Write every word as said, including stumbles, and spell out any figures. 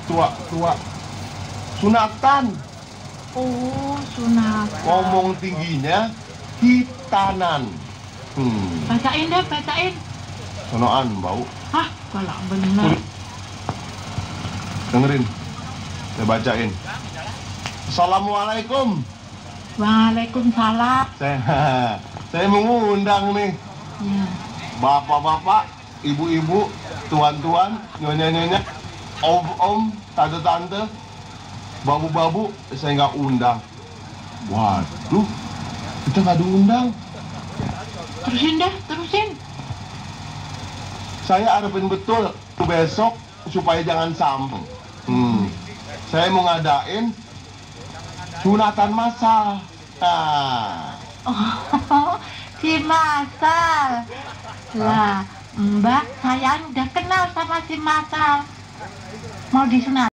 tua tua sunatan. Oh, sunatan. Ngomong tingginya hitanan. Hmm. Bacain deh, bacain. Sonoan bau. Hah, galak bener. Dengerin, saya bacain. Assalamualaikum. Waalaikumsalam. Saya, saya mengundang nih. Ya. Bapak-bapak, ibu-ibu, tuan-tuan, nyonya-nyonya, om-om, tante-tante, babu-babu, saya nggak undang. Waduh, kita nggak diundang. Terusin deh, terusin. Saya harapin betul besok supaya jangan sampai. Hmm. Saya mau ngadain sunatan massal. Nah. Oh, si Masal. Lah, Mbak, saya udah kenal sama si Masal. Mau disunat.